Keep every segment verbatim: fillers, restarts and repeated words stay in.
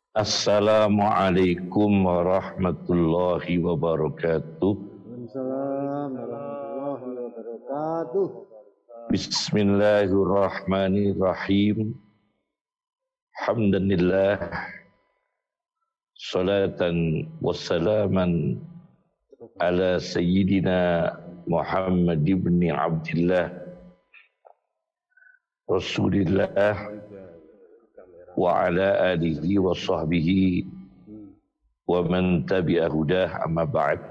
Assalamualaikum warahmatullahi wabarakatuh. Waalaikumsalam warahmatullahi wabarakatuh. Bismillahirrahmanirrahim. Alhamdulillah. Salatan wassalaman ala sayyidina Muhammad ibn Abdullah Rasulillah wa ala alihi wa sahbihi wa man tabi'a hudah, amma ba'd.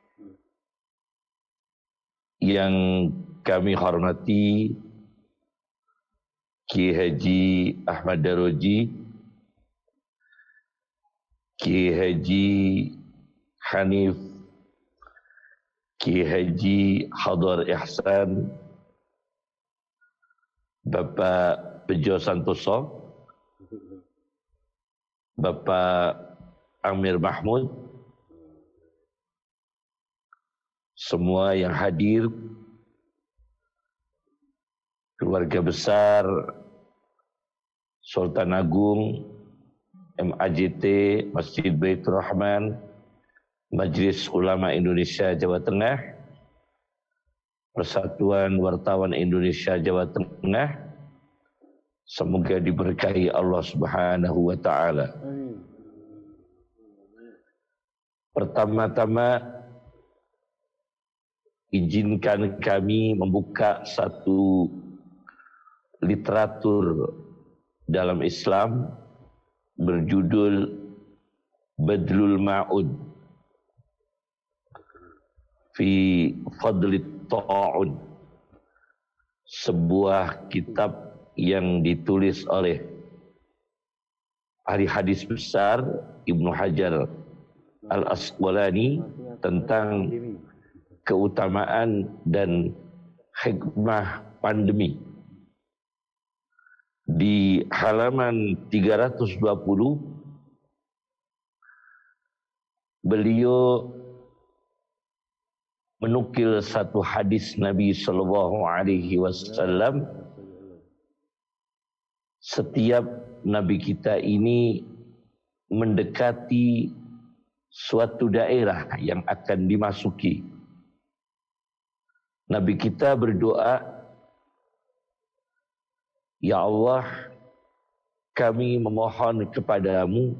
Yang kami hormati Kiai Haji Ahmad Daroji, Kiai Haji Hanif, Kiai Haji Hadar Ihsan, Bapak Bejo Santoso, Bapak Amir Mahmud, semua yang hadir, keluarga besar Sultan Agung M A J T Masjid Baitur Rahman, Majelis Ulama Indonesia Jawa Tengah, Persatuan Wartawan Indonesia Jawa Tengah, semoga diberkahi Allah Subhanahu wa taala. Pertama-tama izinkan kami membuka satu literatur dalam Islam berjudul Badlul Ma'ud fi Fadlit Ta'un, sebuah kitab yang ditulis oleh ahli hadis besar Ibnu Hajar Al-Asqalani tentang keutamaan dan hikmah pandemi. Di halaman tiga ratus dua puluh beliau menukil satu hadis Nabi Sallallahu Alaihi Wasallam. Setiap Nabi kita ini mendekati suatu daerah yang akan dimasuki. Nabi kita berdoa, "Ya Allah, kami memohon kepadamu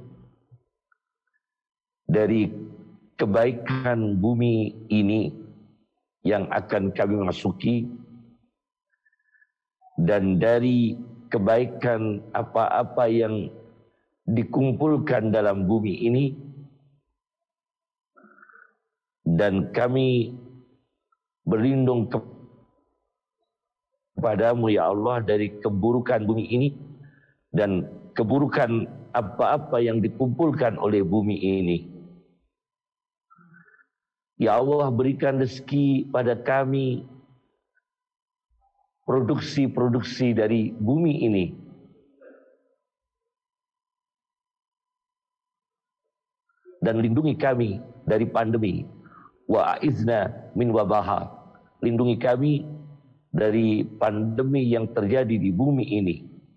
dari kebaikan bumi ini yang akan kami masuki, dan dari kebaikan apa-apa yang dikumpulkan dalam bumi ini, dan kami berlindung kepadamu ya Allah dari keburukan bumi ini dan keburukan apa-apa yang dikumpulkan oleh bumi ini. Ya Allah, berikan rezeki pada kami produksi-produksi dari bumi ini, dan lindungi kami dari pandemi. Wa a'izna min wabaha, lindungi kami dari pandemi yang terjadi di bumi ini.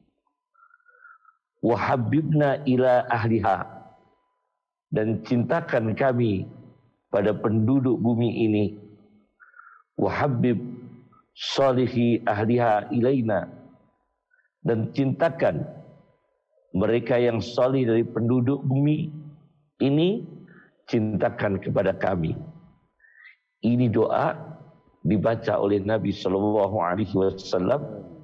Wa habibna ila ahliha, dan cintakan kami pada penduduk bumi ini. Wa habib salihi ahliha ilaina, dan cintakan mereka yang salih dari penduduk bumi ini, cintakan kepada kami. Ini doa dibaca oleh Nabi Sallallahu Alaihi Wasallam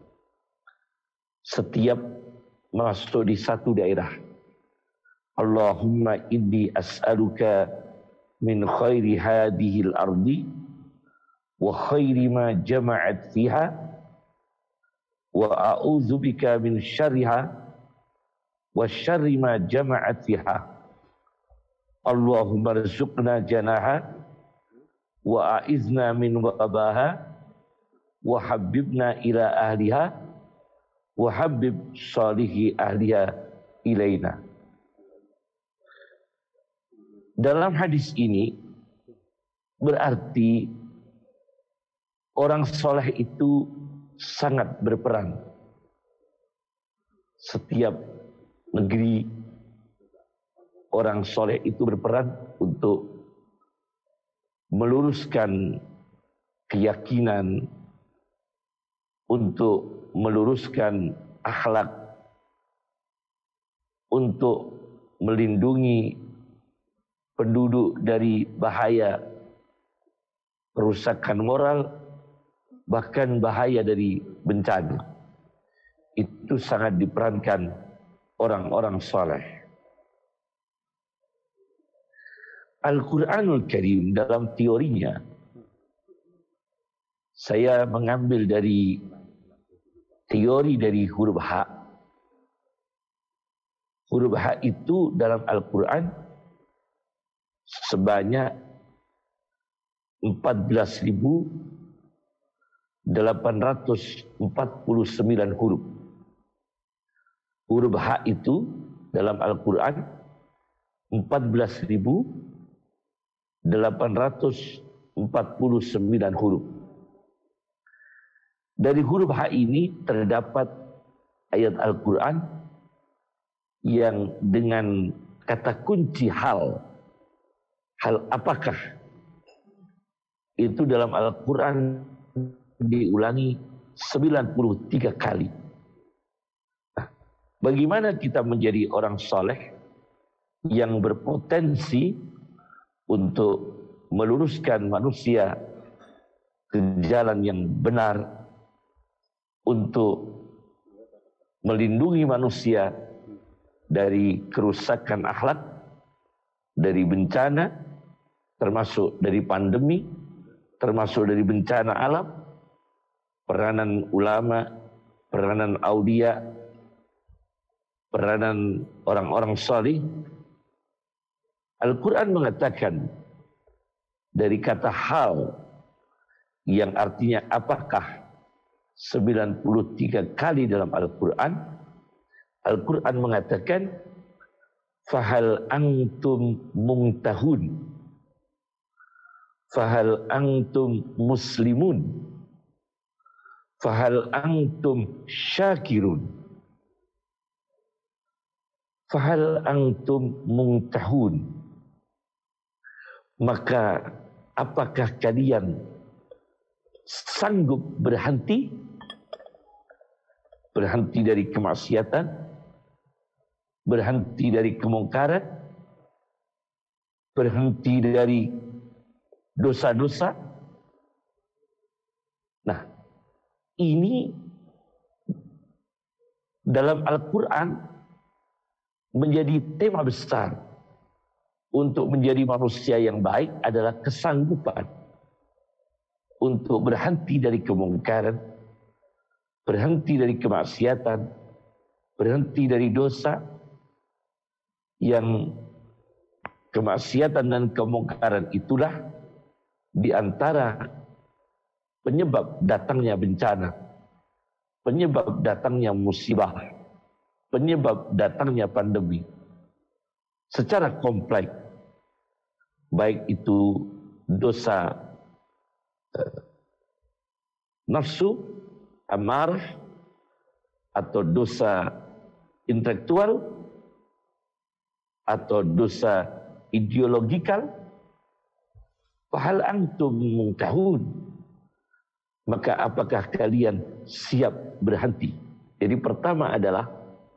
setiap masuk di satu daerah. Allahumma inni as'aluka min khairi hadihil ardi wa khairi ma jama'at fiha wa a'udzubika min syarriha wa syarri ma jama'at fiha. Allahumma rzuqna janaha wa a'izna min wabaha wa habibna ila ahliha wa habib salihi ahliha ilaina. Dalam hadis ini berarti orang soleh itu sangat berperan. Setiap negeri, orang soleh itu berperan untuk meluruskan keyakinan, untuk meluruskan akhlak, untuk melindungi penduduk dari bahaya kerusakan moral, bahkan bahaya dari bencana. Itu sangat diperankan orang-orang saleh. Al-Quranul Karim dalam teorinya, saya mengambil dari teori dari huruf H. Huruf H itu dalam Al-Quran sebanyak empat belas ribu delapan ratus empat puluh sembilan huruf. Huruf H itu dalam Al-Quran empat belas ribu delapan ratus empat puluh sembilan huruf. Dari huruf H ini terdapat ayat Al-Quran yang dengan kata kunci hal. Hal apakah? Itu dalam Al-Quran diulangi sembilan puluh tiga kali. Nah, bagaimana kita menjadi orang soleh yang berpotensi untuk meluruskan manusia ke jalan yang benar, untuk melindungi manusia dari kerusakan akhlak, dari bencana, termasuk dari pandemi, termasuk dari bencana alam, peranan ulama, peranan aulia, peranan orang-orang salih. Al-Quran mengatakan dari kata hal yang artinya apakah sembilan puluh tiga kali dalam Al-Quran. Al-Quran mengatakan fahal antum muntahun, fahal antum muslimun, fahal antum syakirun, fahal antum muntahun. Maka apakah kalian sanggup berhenti? Berhenti dari kemaksiatan, berhenti dari kemungkaran, berhenti dari dosa-dosa. Nah, ini dalam Al-Quran menjadi tema besar. Untuk menjadi manusia yang baik adalah kesanggupan untuk berhenti dari kemungkaran, berhenti dari kemaksiatan, berhenti dari dosa yang kemaksiatan dan kemungkaran itulah di antara penyebab datangnya bencana, penyebab datangnya musibah, penyebab datangnya pandemi. Secara kompleks, baik itu dosa eh, nafsu, amarah, atau dosa intelektual, atau dosa ideologikal, fahal antum muntahun, maka apakah kalian siap berhenti? Jadi pertama adalah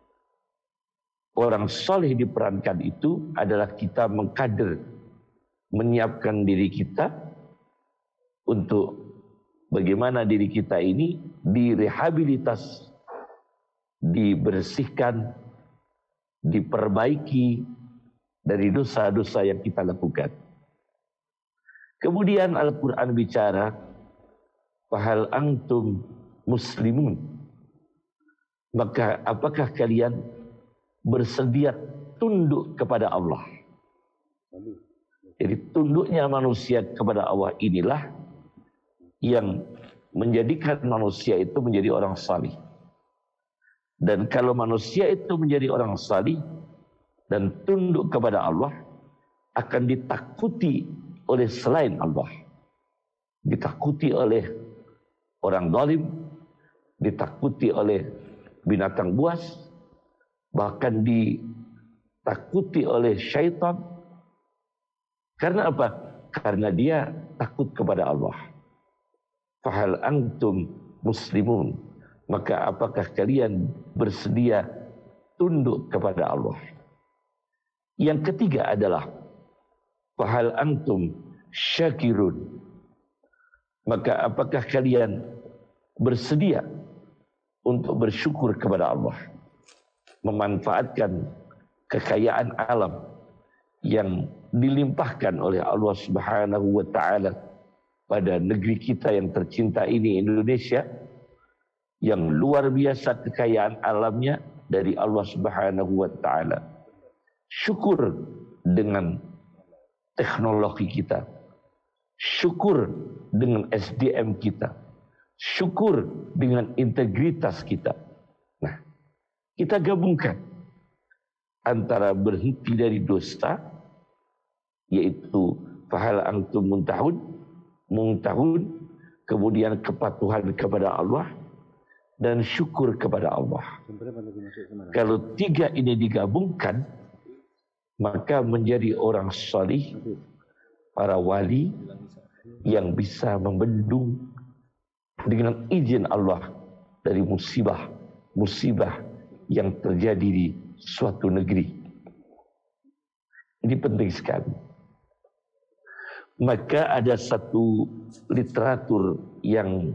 orang soleh diperankan itu adalah kita mengkader, menyiapkan diri kita untuk bagaimana diri kita ini direhabilitas, dibersihkan, diperbaiki dari dosa-dosa yang kita lakukan. Kemudian Al-Quran bicara, fahal antum muslimun, maka apakah kalian bersedia tunduk kepada Allah? Jadi tunduknya manusia kepada Allah inilah yang menjadikan manusia itu menjadi orang salih. Dan kalau manusia itu menjadi orang salih dan tunduk kepada Allah, akan ditakuti oleh selain Allah. Ditakuti oleh orang zalim, ditakuti oleh binatang buas, bahkan ditakuti oleh syaitan. Karena apa? Karena dia takut kepada Allah. Fahal antum muslimun, maka apakah kalian bersedia tunduk kepada Allah? Yang ketiga adalah fahal antum syakirun, maka apakah kalian bersedia untuk bersyukur kepada Allah, memanfaatkan kekayaan alam yang dilimpahkan oleh Allah Subhanahu wa taala pada negeri kita yang tercinta ini, Indonesia, yang luar biasa kekayaan alamnya dari Allah Subhanahu wa taala. Syukur dengan teknologi kita, syukur dengan S D M kita, syukur dengan integritas kita. Nah, kita gabungkan antara berhenti dari dosa, yaitu fahal antum muntahun, muntahun, kemudian kepatuhan kepada Allah, dan syukur kepada Allah. Kalau tiga ini digabungkan, maka menjadi orang salih, para wali yang bisa membendung dengan izin Allah dari musibah-musibah yang terjadi di suatu negeri. Ini penting sekali. Maka ada satu literatur yang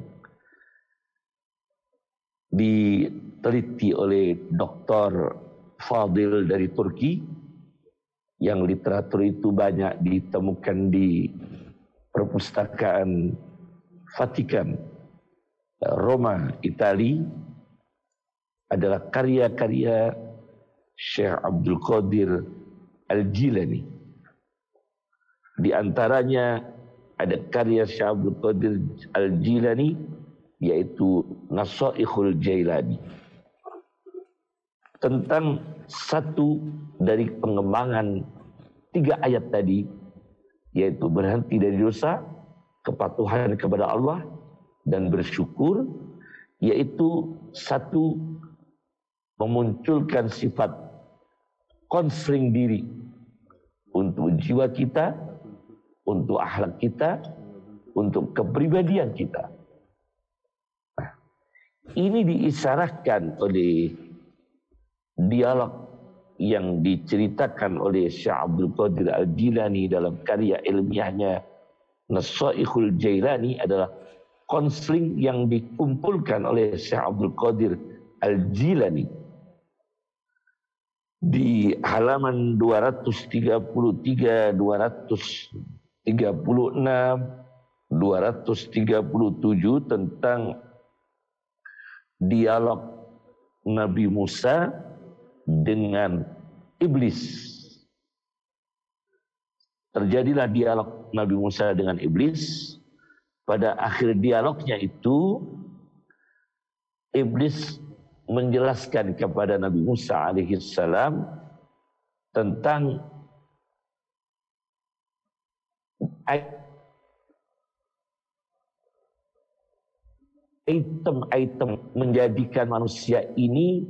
diteliti oleh Doktor Fadil dari Turki, yang literatur itu banyak ditemukan di perpustakaan Vatikan Roma, Itali, adalah karya-karya Syekh Abdul Qadir Al-Jilani. Di antaranya ada karya Syekh Abdul Qadir Al-Jilani, yaitu Nasaikhul Jailani, tentang satu dari pengembangan tiga ayat tadi, yaitu berhenti dari dosa, kepatuhan kepada Allah, dan bersyukur, yaitu satu, memunculkan sifat konseling diri untuk jiwa kita, untuk akhlak kita, untuk kepribadian kita. Nah, ini diisyaratkan oleh dialog yang diceritakan oleh Syekh Abdul Qadir Al-Jilani dalam karya ilmiahnya Nasaikhul Jailani, adalah konseling yang dikumpulkan oleh Syekh Abdul Qadir Al-Jilani di halaman dua ratus tiga puluh tiga, dua ratus tiga puluh enam, dua ratus tiga puluh tujuh, tentang dialog Nabi Musa dengan iblis. Terjadilah dialog Nabi Musa dengan iblis. Pada akhir dialognya itu, iblis menjelaskan kepada Nabi Musa alaihissalam tentang item-item menjadikan manusia ini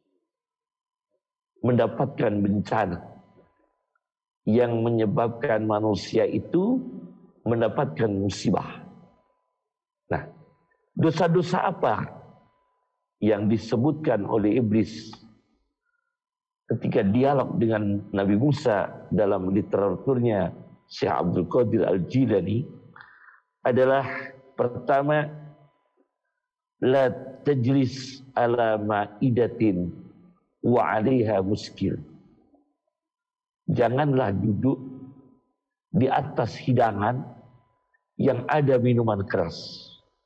mendapatkan bencana, yang menyebabkan manusia itu mendapatkan musibah. Nah, dosa-dosa apa yang disebutkan oleh iblis ketika dialog dengan Nabi Musa dalam literaturnya Syekh Abdul Qadir Al-Jilani adalah, pertama, la tajlis ala ma'idatin wa 'alaiha muskil. Janganlah duduk di atas hidangan yang ada minuman keras.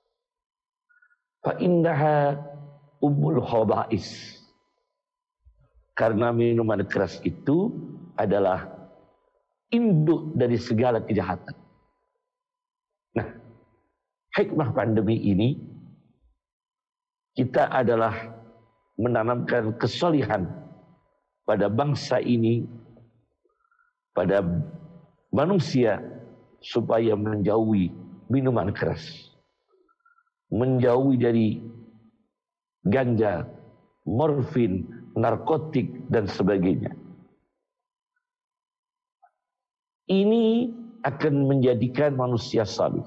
Fa innaha ummul khaba'is. Karena minuman keras itu adalah induk dari segala kejahatan. Nah, hikmah pandemi ini, kita adalah menanamkan kesolihan pada bangsa ini, pada manusia, supaya menjauhi minuman keras, menjauhi dari ganja, morfin, narkotik, dan sebagainya. Ini akan menjadikan manusia salih.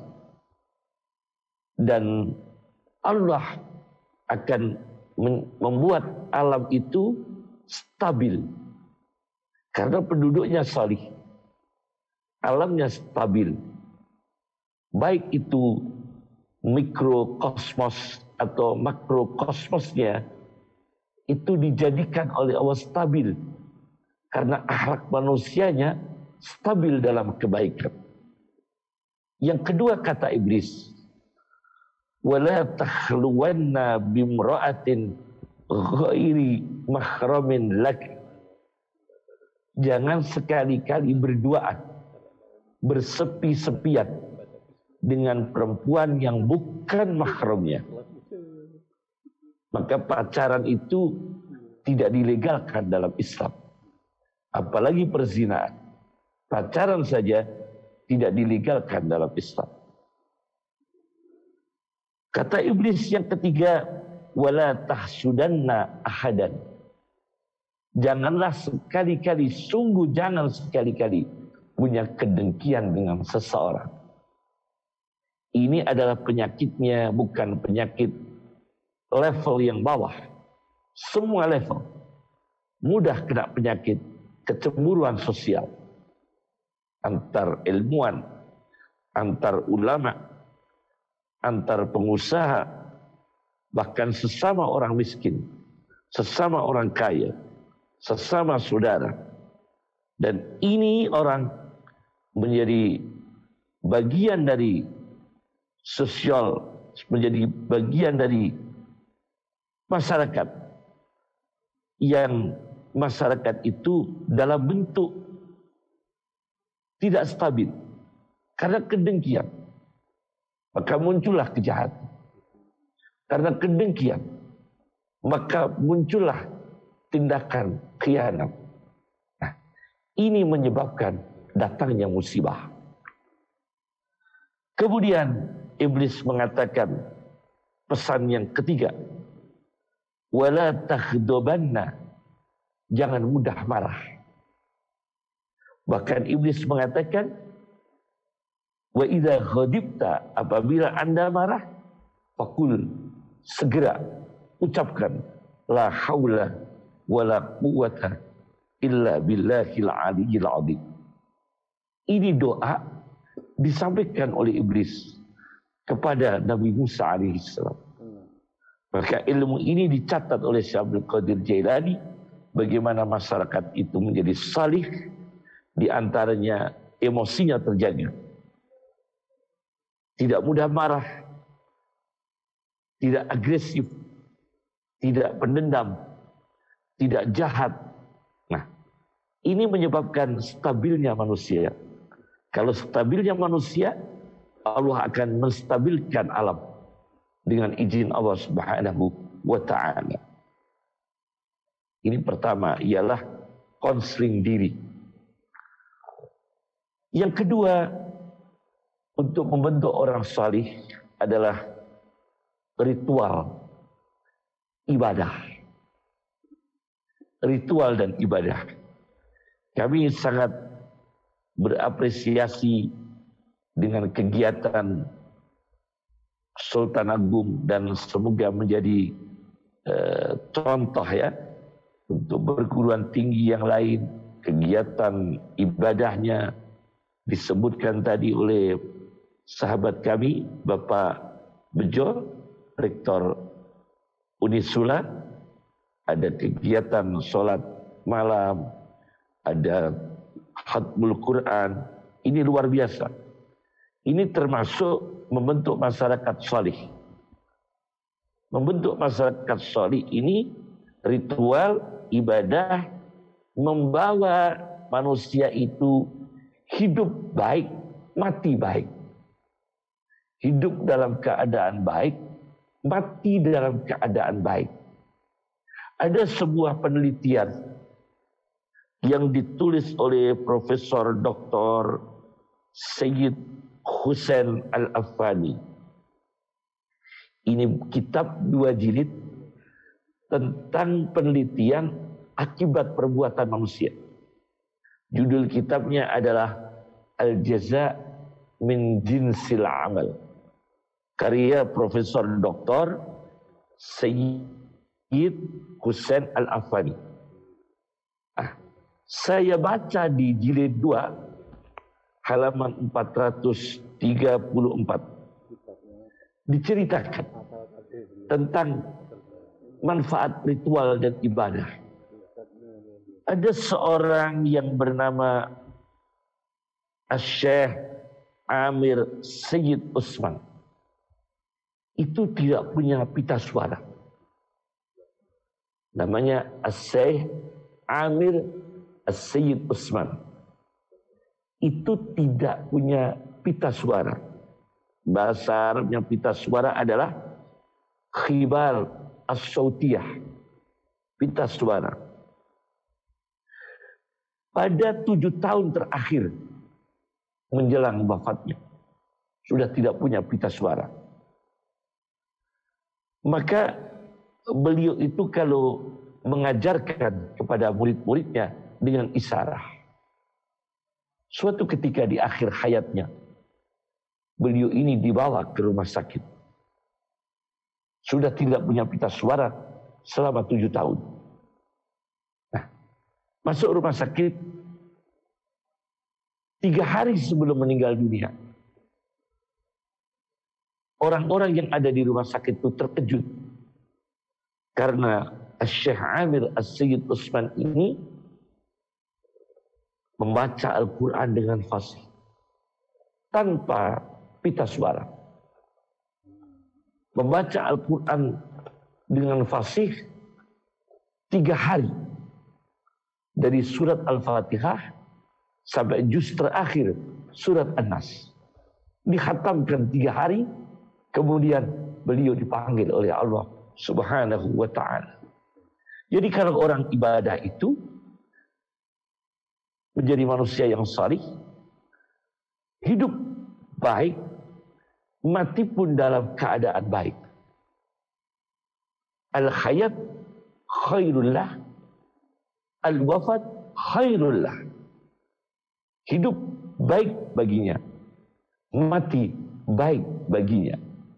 Dan Allah akan membuat alam itu stabil. Karena penduduknya salih. Alamnya stabil. Baik itu mikrokosmos atau makrokosmosnya itu dijadikan oleh Allah stabil. Karena akhlak manusianya stabil dalam kebaikan. Yang kedua kata iblis, wala takhluwanna bimra'atin ghairi mahramin lak. Jangan sekali-kali berduaan, bersepi-sepian dengan perempuan yang bukan mahramnya. Maka pacaran itu tidak dilegalkan dalam Islam. Apalagi perzinaan. Pacaran saja tidak dilegalkan dalam Islam. Kata iblis yang ketiga, wala tahsudanna ahadan. Janganlah sekali-kali, sungguh jangan sekali-kali punya kedengkian dengan seseorang. Ini adalah penyakitnya, bukan penyakit level yang bawah. Semua level mudah kena penyakit kecemburuan sosial. Antar ilmuwan, antar ulama, antar pengusaha, bahkan sesama orang miskin, sesama orang kaya, sesama saudara. Dan ini orang menjadi bagian dari sosial, menjadi bagian dari masyarakat yang masyarakat itu dalam bentuk tidak stabil karena kedengkian. Maka muncullah kejahatan. Karena kedengkian, maka muncullah tindakan khianat. Nah, ini menyebabkan datangnya musibah. Kemudian iblis mengatakan pesan yang ketiga, wala takhdobanna, jangan mudah marah. Bahkan iblis mengatakan, wa idza ghadibta, apabila Anda marah, fakul, segera ucapkan la haula wala quwwata illa billahil aliyyil azim. Ini doa disampaikan oleh iblis kepada Nabi Musa alaihissalam. Maka ilmu ini dicatat oleh Syekh Abdul Qadir Jailani, bagaimana masyarakat itu menjadi salih, di antaranya emosinya terjaga. Tidak mudah marah, tidak agresif, tidak pendendam, tidak jahat. Nah, ini menyebabkan stabilnya manusia. Kalau stabilnya manusia, Allah akan menstabilkan alam dengan izin Allah Subhanahu wa ta'ala. Ini pertama, ialah konseling diri. Yang kedua, untuk membentuk orang salih adalah ritual ibadah. Ritual dan ibadah. Kami sangat berapresiasi dengan kegiatan Sultan Agung dan semoga menjadi uh, contoh ya untuk perguruan tinggi yang lain. Kegiatan ibadahnya disebutkan tadi oleh sahabat kami Bapak Bejo, Rektor Unisula. Ada kegiatan sholat malam, ada khatmul Quran. Ini luar biasa. Ini termasuk membentuk masyarakat salih. Membentuk masyarakat salih ini ritual ibadah membawa manusia itu hidup baik, mati baik. Hidup dalam keadaan baik, mati dalam keadaan baik. Ada sebuah penelitian yang ditulis oleh Profesor Doktor Sayyid Husain Al-Affani. Ini kitab dua jilid tentang penelitian akibat perbuatan manusia. Judul kitabnya adalah Al-Jaza min Jinsil Amal, karya Profesor Doktor Sayyid Husain Al-Afani. Ah, saya baca di jilid dua halaman empat ratus tiga puluh empat diceritakan tentang manfaat ritual dan ibadah. Ada seorang yang bernama Asy-Syaikh Amir Sayyid Utsman. Itu tidak punya pita suara. Namanya Asy-Syaikh Amir Sayyid Utsman. Itu tidak punya pita suara. Bahasa Arabnya pita suara adalah khibar as-sautiyah, pita suara. Pada tujuh tahun terakhir menjelang wafatnya, sudah tidak punya pita suara. Maka beliau itu kalau mengajarkan kepada murid-muridnya dengan isyarah. Suatu ketika di akhir hayatnya, beliau ini dibawa ke rumah sakit. Sudah tidak punya pita suara selama tujuh tahun. Nah, masuk rumah sakit tiga hari sebelum meninggal dunia. Orang-orang yang ada di rumah sakit itu terkejut. Karena Asy-Syaikh Amir As-Sayyid Utsman ini membaca Al-Quran dengan fasih. Tanpa pita suara. Membaca Al-Quran dengan fasih tiga hari. Dari surat Al-Fatihah sampai juz terakhir surat An-Nas. Dikhatamkan tiga hari. Kemudian beliau dipanggil oleh Allah Subhanahu wa ta'ala. Jadi kalau orang ibadah itu menjadi manusia yang salih, hidup baik, mati pun dalam keadaan baik. Al-hayat khairullah, al-wafat khairullah. Hidup baik baginya, mati baik baginya.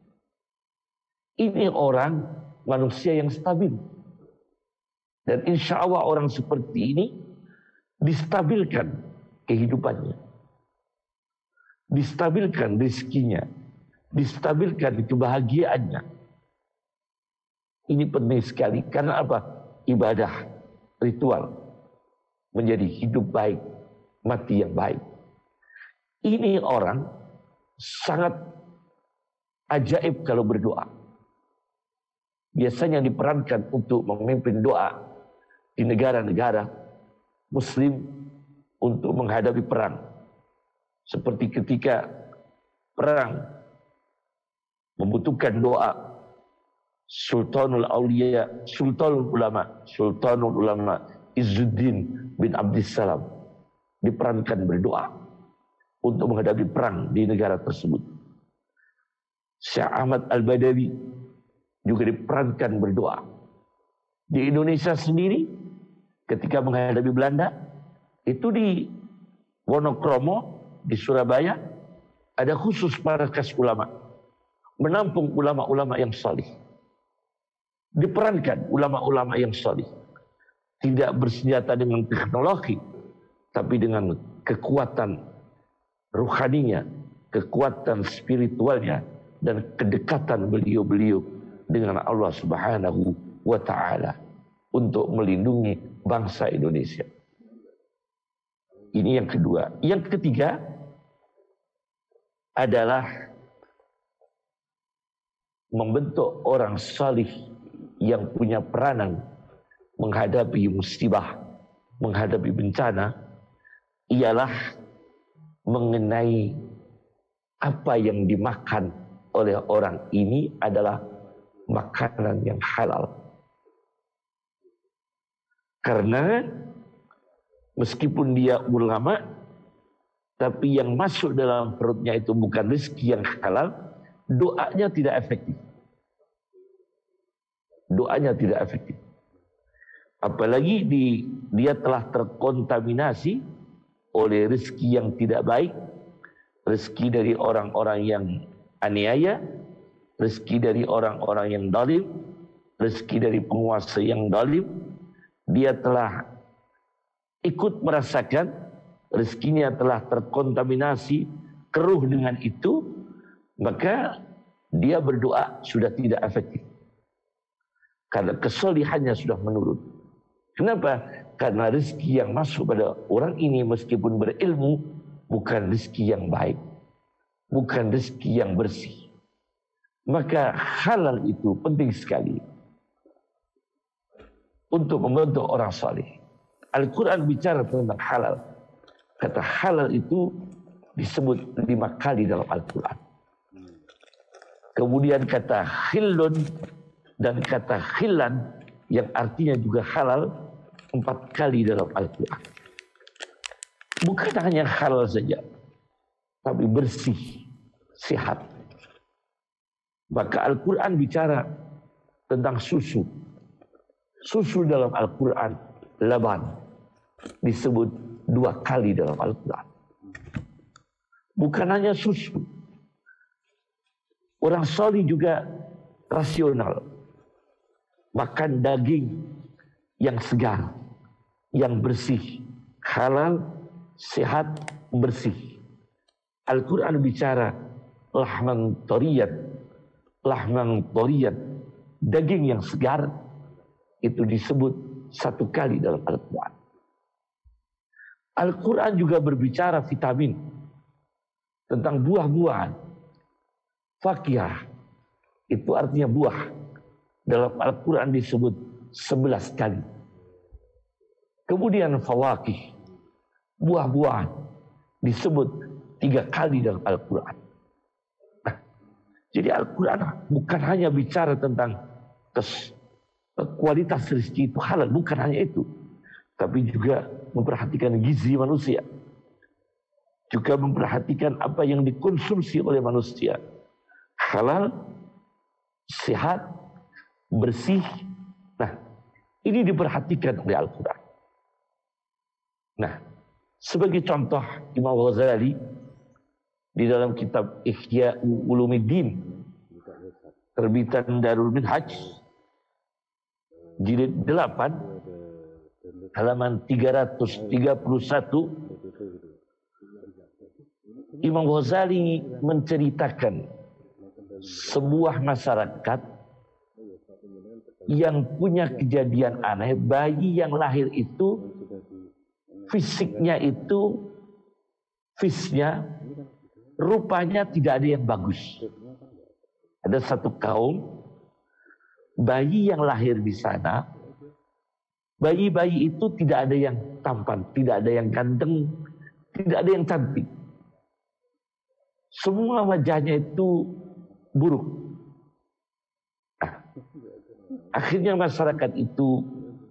Ini orang manusia yang stabil. Dan insya Allah orang seperti ini distabilkan kehidupannya. Distabilkan rezekinya. Distabilkan kebahagiaannya. Ini penting sekali. Karena apa? Ibadah, ritual. Menjadi hidup baik, mati yang baik. Ini orang sangat ajaib kalau berdoa. Biasanya diperankan untuk memimpin doa di negara-negara Muslim untuk menghadapi perang. Seperti ketika perang membutuhkan doa Sultanul Auliya, Sultanul Ulama, Sultanul Ulama Izzuddin bin Abdissalam diperankan berdoa untuk menghadapi perang di negara tersebut. Syekh Ahmad Al-Badawi juga diperankan berdoa. Di Indonesia sendiri, ketika menghadapi Belanda, itu di Wonokromo, di Surabaya, ada khusus markas ulama. Menampung ulama-ulama yang salih. Diperankan ulama-ulama yang salih. Tidak bersenjata dengan teknologi, tapi dengan kekuatan ruhaninya, kekuatan spiritualnya, dan kedekatan beliau-beliau dengan Allah Subhanahu wa ta'ala untuk melindungi bangsa Indonesia. Ini yang kedua. Yang ketiga adalah membentuk orang salih yang punya peranan menghadapi musibah, menghadapi bencana, ialah mengenai apa yang dimakan oleh orang ini adalah makanan yang halal. Karena meskipun dia ulama, tapi yang masuk dalam perutnya itu bukan rezeki yang halal, doanya tidak efektif. Doanya tidak efektif. Apalagi di, dia telah terkontaminasi oleh rezeki yang tidak baik, rezeki dari orang-orang yang aniaya, rezeki dari orang-orang yang zalim, rezeki dari penguasa yang zalim. Dia telah ikut merasakan, rezekinya telah terkontaminasi, keruh dengan itu, maka dia berdoa sudah tidak efektif. Karena kesolihannya sudah menurun. Kenapa? Karena rezeki yang masuk pada orang ini meskipun berilmu, bukan rezeki yang baik, bukan rezeki yang bersih. Maka halal itu penting sekali untuk membentuk orang saleh. Al-Quran bicara tentang halal. Kata halal itu disebut lima kali dalam Al-Quran. Kemudian kata khillun dan kata khillan yang artinya juga halal empat kali dalam Al-Quran. Bukan hanya halal saja, tapi bersih, sehat. Maka Al-Quran bicara tentang susu. Susu dalam Al-Quran, laban, disebut dua kali dalam Al-Quran. Bukan hanya susu. Orang salih juga rasional. Makan daging yang segar, yang bersih, halal, sehat, bersih. Al-Quran bicara lahman toriyat, lahman toriyat, daging yang segar, itu disebut satu kali dalam Al-Quran. Al-Quran juga berbicara vitamin, tentang buah-buahan. Fakihah, itu artinya buah. Dalam Al-Quran disebut sebelas kali. Kemudian fawakih, buah-buahan, disebut tiga kali dalam Al-Quran. Nah, jadi Al-Quran bukan hanya bicara tentang kes, kualitas rezeki itu halal, bukan hanya itu, tapi juga memperhatikan gizi manusia, juga memperhatikan apa yang dikonsumsi oleh manusia, halal, sehat, bersih. Nah, ini diperhatikan oleh Al-Quran. Nah, sebagai contoh, Imam Ghazali di dalam kitab Ihya Ulumuddin terbitan Darul Minhaj jilid delapan halaman tiga ratus tiga puluh satu, Imam Ghazali menceritakan sebuah masyarakat yang punya kejadian aneh. Bayi yang lahir itu fisiknya itu fisiknya rupanya tidak ada yang bagus. Ada satu kaum bayi yang lahir di sana, bayi-bayi itu tidak ada yang tampan, tidak ada yang ganteng, tidak ada yang cantik. Semua wajahnya itu buruk. Nah, akhirnya masyarakat itu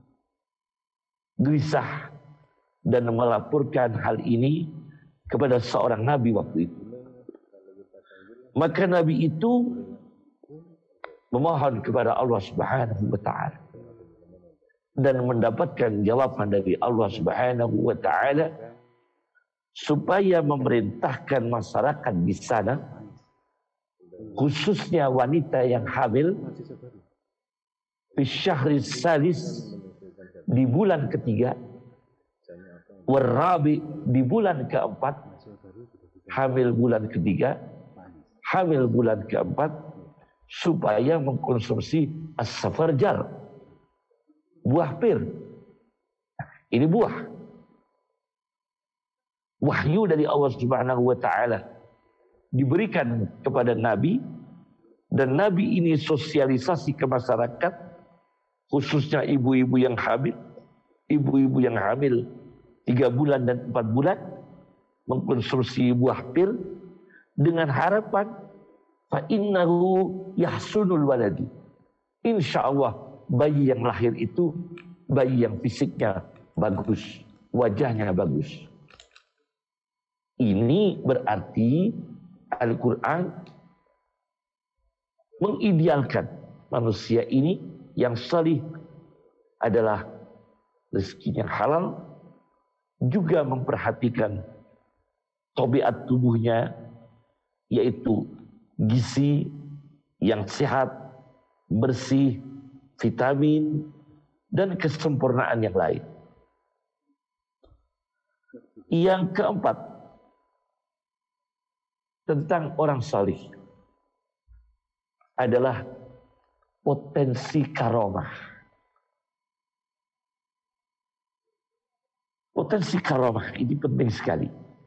gelisah dan melaporkan hal ini kepada seorang nabi waktu itu. Maka nabi itu memohon kepada Allah Subhanahu wa taala dan mendapatkan jawaban dari Allah Subhanahu wa taala supaya memerintahkan masyarakat di sana, khususnya wanita yang hamil, fi syahris salis, di bulan ketiga, warabi, di bulan keempat, hamil bulan ketiga, hamil bulan keempat, supaya mengkonsumsi as-safarjar, buah pir. Ini buah wahyu dari Allah Subhanahu wa taala diberikan kepada nabi, dan nabi ini sosialisasi ke masyarakat, khususnya ibu-ibu yang hamil, ibu-ibu yang hamil tiga bulan dan empat bulan mengkonsumsi buah pir dengan harapan fa innahu yahsunul waladi, insyaallah bayi yang lahir itu bayi yang fisiknya bagus, wajahnya bagus. Ini berarti Al-Quran mengidealkan manusia ini yang salih adalah rezekinya halal, juga memperhatikan tabiat tubuhnya, yaitu gizi yang sehat, bersih, vitamin, dan kesempurnaan yang lain. Yang keempat, tentang orang salih adalah potensi karomah. Potensi karomah ini penting sekali.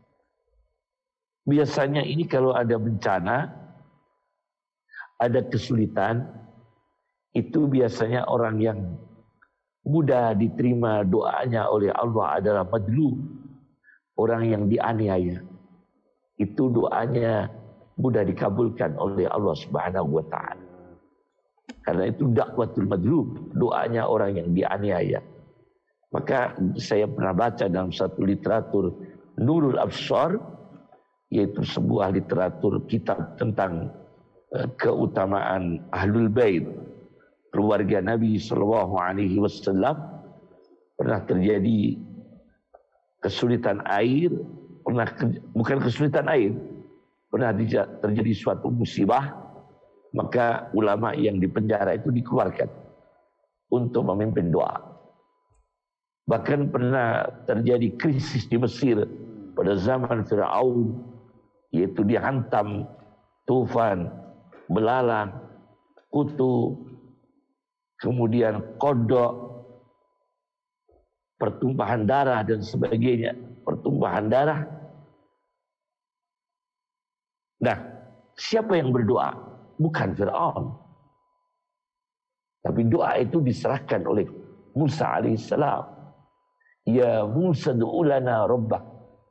Biasanya ini kalau ada bencana, ada kesulitan, itu biasanya orang yang mudah diterima doanya oleh Allah adalah madlum, orang yang dianiaya. Itu doanya mudah dikabulkan oleh Allah Subhanahu wa taala. Karena itu dakwatul madlum, doanya orang yang dianiaya. Maka saya pernah baca dalam satu literatur Nurul Absar, yaitu sebuah literatur kitab tentang uh, keutamaan Ahlul Bait, keluarga Nabi Sallallahu Alaihi Wasallam. Pernah terjadi kesulitan air, pernah bukan kesulitan air, pernah terjadi suatu musibah, maka ulama yang di penjara itu dikeluarkan untuk memimpin doa. Bahkan pernah terjadi krisis di Mesir pada zaman Fir'aun, yaitu dihantam tufan, belalang, kutu, kemudian kodok, pertumpahan darah dan sebagainya. Pertumpahan darah. Nah, siapa yang berdoa? Bukan Fir'aun. Tapi doa itu diserahkan oleh Musa alaihissalam. Ya Musa du'u lana rabbak.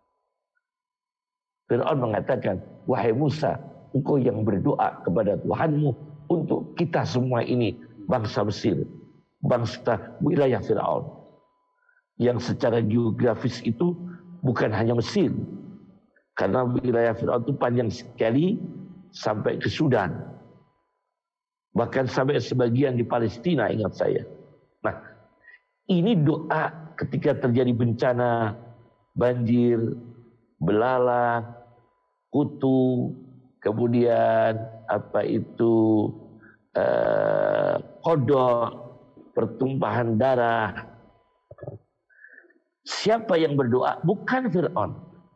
Fir'aun mengatakan, wahai Musa, engkau yang berdoa kepada Tuhanmu untuk kita semua ini, bangsa Mesir, bangsa wilayah Fir'aun, yang secara geografis itu bukan hanya Mesir, karena wilayah Fir'aun itu panjang sekali sampai ke Sudan, bahkan sampai sebagian di Palestina, ingat saya. Nah, ini doa ketika terjadi bencana, banjir, belalang, kutu, kemudian apa itu eh, kodok, pertumpahan darah. Siapa yang berdoa? Bukan Fir'aun,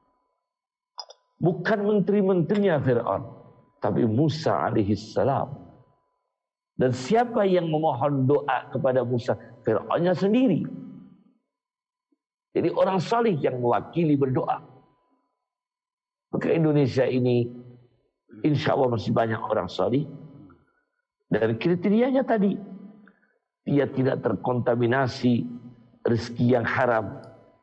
bukan menteri-menterinya Fir'aun, tapi Musa alaihissalam. Dan siapa yang memohon doa kepada Musa? Fir'aunnya sendiri. Jadi orang salih yang mewakili berdoa. Maka Indonesia ini insya Allah masih banyak orang salih. Dan kriterianya tadi, dia tidak terkontaminasi rezeki yang haram,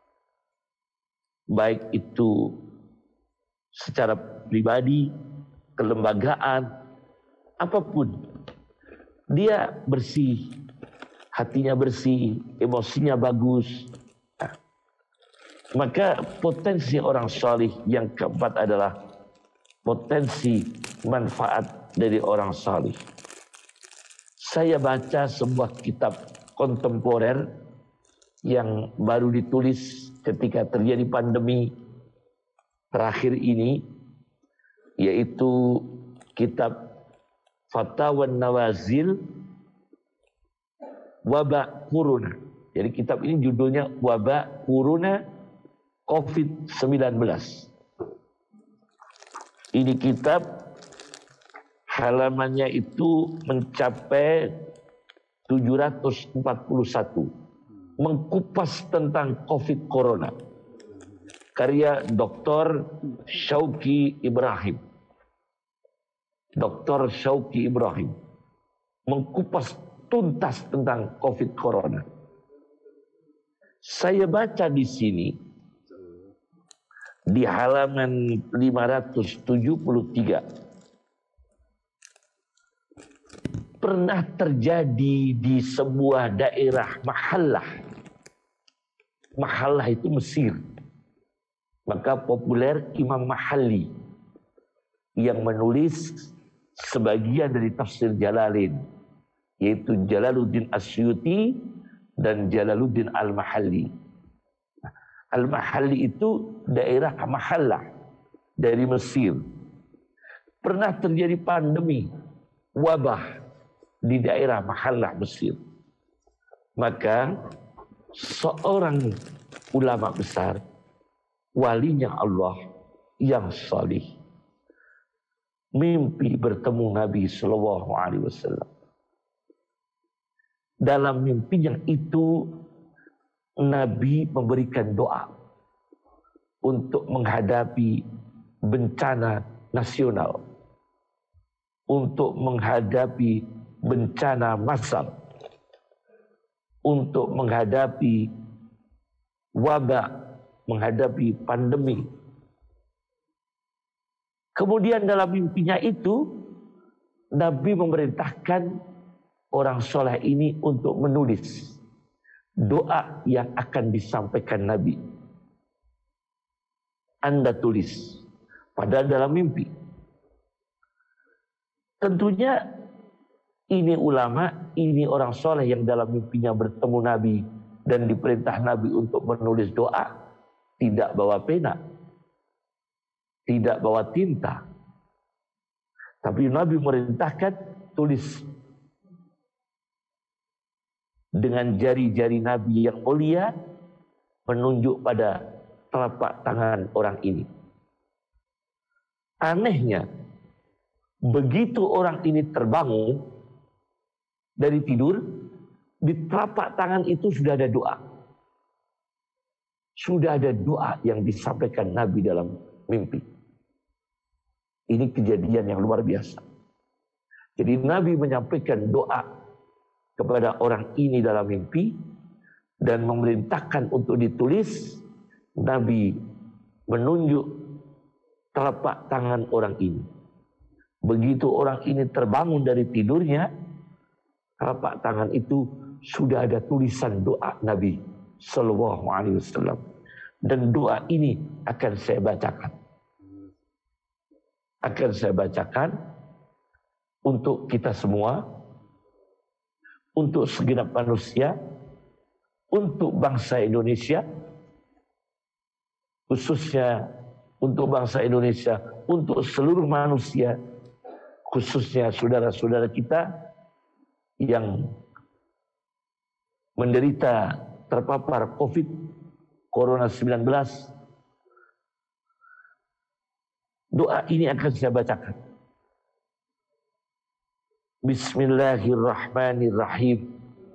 baik itu secara pribadi, kelembagaan, apapun. Dia bersih, hatinya bersih, emosinya bagus. Nah, maka potensi orang salih yang keempat adalah potensi manfaat dari orang salih. Saya baca sebuah kitab kontemporer yang baru ditulis ketika terjadi pandemi terakhir ini, yaitu kitab Fatawa Nawazil Wabak Corona. Jadi kitab ini judulnya Wabak Corona covid sembilan belas. Ini kitab halamannya itu mencapai tujuh ratus empat puluh satu, mengkupas tentang COVID Corona, karya Doktor Syauqi Ibrahim. Doktor Syauqi Ibrahim mengkupas tuntas tentang COVID Corona. Saya baca di sini di halaman lima ratus tujuh puluh tiga. Pernah terjadi di sebuah daerah Mahallah. Mahallah itu Mesir. Maka populer Imam Mahalli yang menulis sebagian dari tafsir Jalalain, yaitu Jalaluddin Asyuti dan Jalaluddin Al-Mahalli. Al-Mahalli itu daerah Mahallah dari Mesir. pernah terjadi pandemi wabah di daerah Mahallah Mesir. Maka seorang ulama besar, walinya Allah yang salih, mimpi bertemu Nabi Shallallahu Alaihi Wasallam. Dalam mimpinya itu Nabi memberikan doa untuk menghadapi bencana nasional, untuk menghadapi bencana massal, untuk menghadapi wabak, menghadapi pandemi. Kemudian dalam mimpinya itu Nabi memerintahkan orang soleh ini untuk menulis doa yang akan disampaikan Nabi. Anda tulis, padahal dalam mimpi. Tentunya ini ulama, ini orang soleh yang dalam mimpinya bertemu Nabi dan diperintah Nabi untuk menulis doa, tidak bawa pena, tidak bawa tinta. Tapi Nabi merintahkan tulis. Dengan jari-jari Nabi yang mulia menunjuk pada telapak tangan orang ini. Anehnya, begitu orang ini terbangun dari tidur, di telapak tangan itu sudah ada doa. Sudah ada doa yang disampaikan Nabi dalam mimpi. Ini kejadian yang luar biasa. Jadi Nabi menyampaikan doa kepada orang ini dalam mimpi dan memerintahkan untuk ditulis. Nabi menunjuk telapak tangan orang ini. Begitu orang ini terbangun dari tidurnya, telapak tangan itu sudah ada tulisan doa Nabi Sallallahu Alaihi Wasallam. Dan doa ini akan saya bacakan. Akan saya bacakan untuk kita semua, untuk segenap manusia, untuk bangsa Indonesia, khususnya untuk bangsa Indonesia, untuk seluruh manusia, khususnya saudara-saudara kita yang menderita terpapar COVID Corona sembilan belas. Doa ini akan saya bacakan. Bismillahirrahmanirrahim.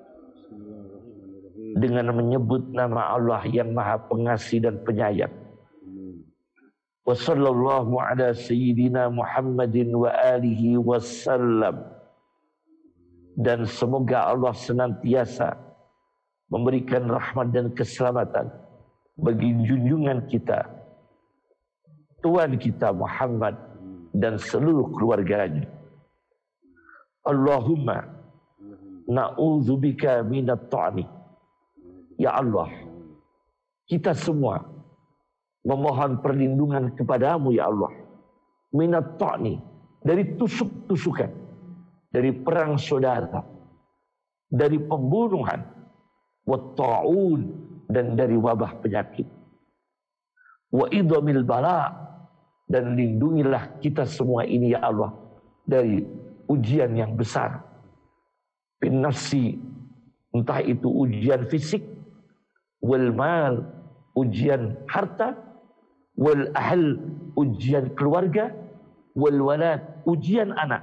Dengan menyebut nama Allah yang Maha Pengasih dan Penyayang. Wa sallallahu ala sayyidina Muhammadin wa alihi wasallam. Dan semoga Allah senantiasa memberikan rahmat dan keselamatan bagi junjungan kita, Tuhan kita Muhammad dan seluruh keluarganya. Allahumma na'udzubika minat ta'ni. Ya Allah, kita semua memohon perlindungan kepadamu ya Allah. Minat ta'ni, dari tusuk-tusukan, dari perang saudara, dari pembunuhan, wa ta'un, dan dari wabah penyakit. Wa idhamil bala, dan lindungilah kita semua ini ya Allah dari ujian yang besar. Bin nafsi, entah itu ujian fisik, wal mal, ujian harta, wal ahl, ujian keluarga, wal walad, ujian anak.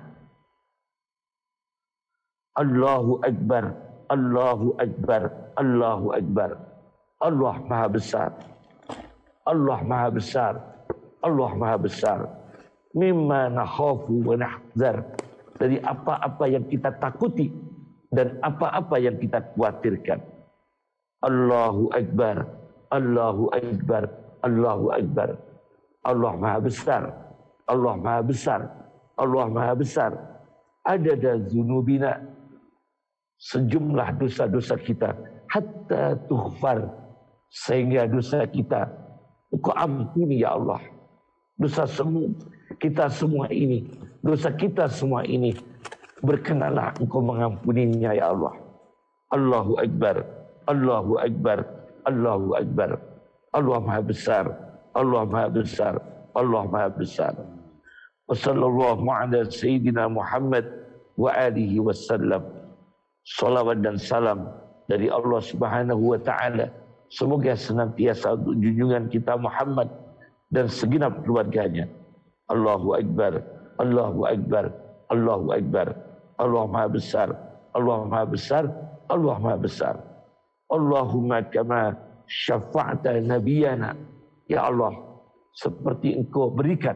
Allahu Akbar, Allahu Akbar, Allahu Akbar. Allah Maha Besar. Allah Maha Besar. Allah Maha Besar. Mimma nakhafu wa nahzar. Dari apa-apa yang kita takuti dan apa-apa yang kita khawatirkan. Allahu Akbar, Allahu Akbar, Allahu Akbar. Allah Maha Besar, Allah Maha Besar, Allah Maha Besar. Adada zunubina, sejumlah dosa-dosa kita, hatta tughfar, sehingga dosa kita Engkau ampuni ya Allah. Dosa semua kita semua ini, dosa kita semua ini, berkenanlah Engkau mengampuninya ya Allah. Allahu Akbar, Allahu Akbar, Allahu Akbar. Allah Maha Besar, Allah Maha Besar, Allah Maha Besar. Wa sallallahu ala sayyidina Muhammad wa alihi wasallam. Salawat dan salam dari Allah Subhanahu wa taala semoga senantiasa untuk junjungan kita Muhammad dan segenap keluarganya. Allahu akbar, Allahu akbar, Allahu akbar. Allah Maha besar, Allah Maha besar, Allah Maha besar. Allahumma kama syafa'ta nabiyana, ya Allah, seperti Engkau berikan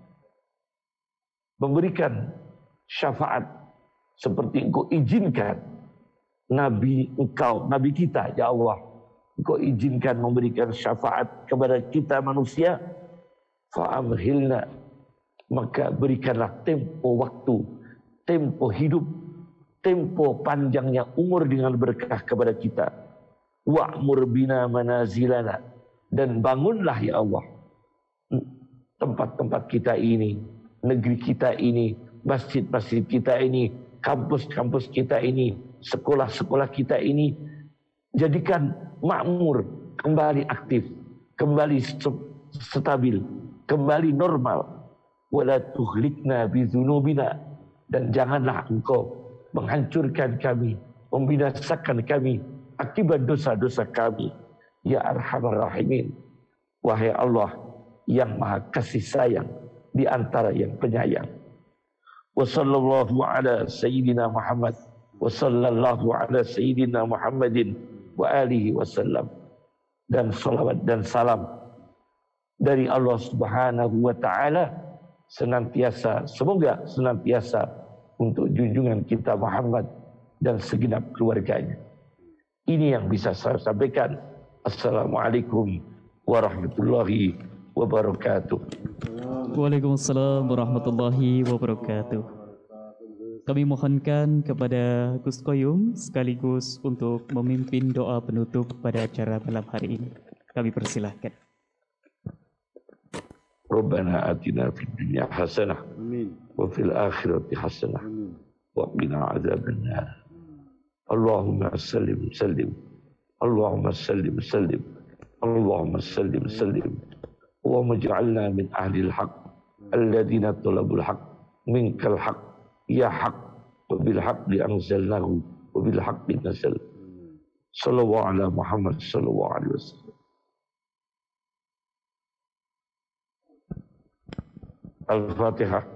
memberikan syafaat, seperti Engkau izinkan Nabi Engkau, Nabi kita, ya Allah, Engkau izinkan memberikan syafaat kepada kita manusia. Fa'amhilna, maka berikanlah tempo waktu, tempo hidup, tempo panjangnya umur dengan berkah kepada kita. Wa'mur bina manazilana, dan bangunlah ya Allah tempat-tempat kita ini, negeri kita ini, masjid-masjid kita ini, kampus-kampus kita ini, sekolah-sekolah kita ini, jadikan makmur, kembali aktif, kembali stabil, kembali normal. Wala tuhlikna bizunubina, dan janganlah Engkau menghancurkan kami, membinasakan kami akibat dosa-dosa kami, ya Arhamar Rahimin, wahai Allah yang Maha kasih sayang di antara yang penyayang. Wa sallallahu ala sayyidina Muhammad wa sallallahu ala sayyidina Muhammadin wa alihi wasallam, dan salawat dan salam dari Allah Subhanahu wa taala senantiasa, semoga senantiasa untuk junjungan kita Muhammad dan segenap keluarganya. Ini yang bisa saya sampaikan. Assalamualaikum warahmatullahi wabarakatuh. Waalaikumsalam warahmatullahi wabarakatuh. Kami mohonkan kepada Gus Qayyum sekaligus untuk memimpin doa penutup pada acara malam hari ini. Kami persilahkan. Rabbana atina fid dunya hasanah wa fil akhirati hasanah wa qina adzabannar. Allahumma sallim sallim, Allahumma sallim sallim, Allahumma sallim sallim. Allahumma ij'alna min ahli al-haq alladhina talabul haq minkal haq ya haq wa bil haqqi anzalnahu wa bil haqqi nazal. Sallallahu ala Muhammad sallallahu alaihi wasallam. Al-Fatihah.